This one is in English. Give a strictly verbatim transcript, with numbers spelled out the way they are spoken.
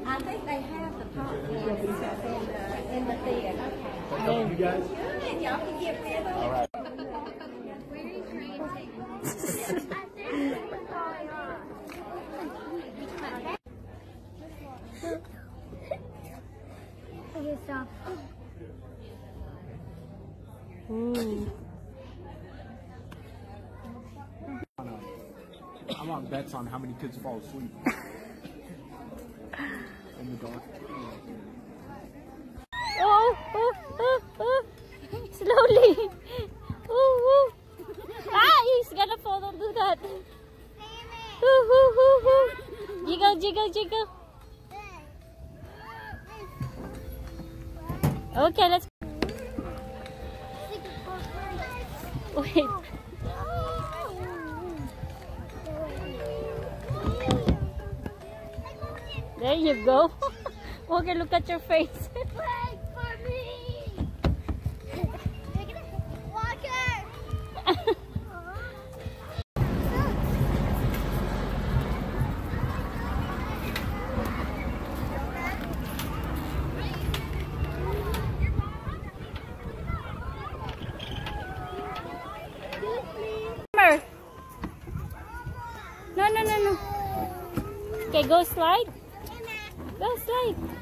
I think they have the pop cans in the, in the theater. Okay. You guys? Good, y'all can get rid of them. All right. Okay, stop. Ooh. I want bets on how many kids fall asleep in the dark. Oh, oh, oh, oh. Slowly. Oh, oh. Ah, he's gonna fall. Don't do that. Oh, oh, oh, oh. Jiggle, jiggle, jiggle. Okay, let's. Wait. There you go. Okay, look at your face. Wait for me. Walker. No, no, no, no. Okay, go slide. Go slide.